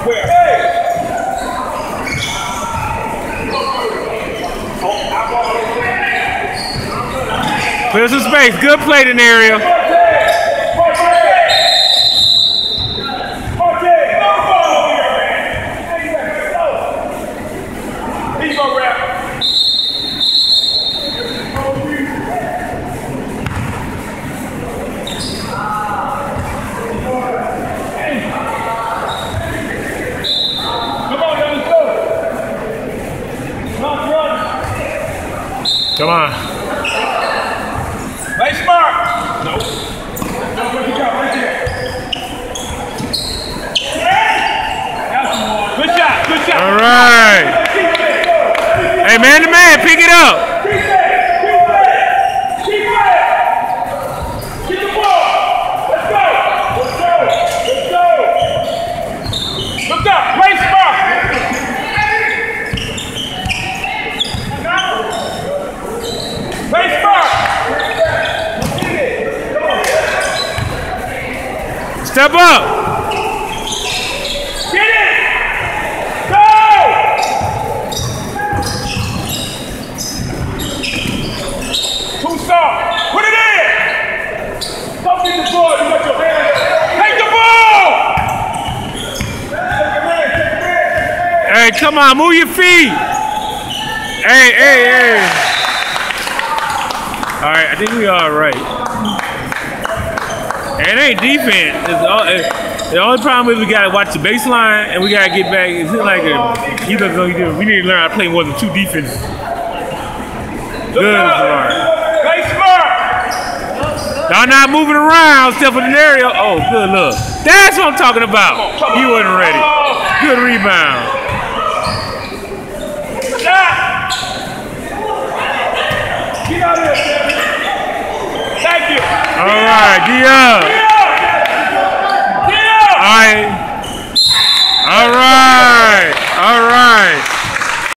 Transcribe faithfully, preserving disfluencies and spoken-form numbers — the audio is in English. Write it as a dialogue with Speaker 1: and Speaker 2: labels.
Speaker 1: Clear some space. Good play in the area. Come on.
Speaker 2: Play smart. No. Good shot. Good shot.
Speaker 1: All right. Hey, man to man, pick it up.
Speaker 2: Keep the ball. Let's go. Let's go. Let's go. Look up. Play smart. Play smart.
Speaker 1: Step up.
Speaker 2: Get it. Go. Too soft. Put it in. Don't get the ball. You got your hand. Take the ball.
Speaker 1: Hey, come on, move your feet. Hey, hey, hey. All right, I think we all right. And it ain't defense. It's all, it, the only problem is we gotta watch the baseline and we gotta get back. It's like a, you know, we need to learn how to play more than two defenses. Good, smart.
Speaker 2: Play smart.
Speaker 1: Y'all not moving around, step in the area. Oh, good look. That's what I'm talking about. He wasn't ready. Good rebound.
Speaker 2: Shot. Get out of here, Thank you.
Speaker 1: All right, D up.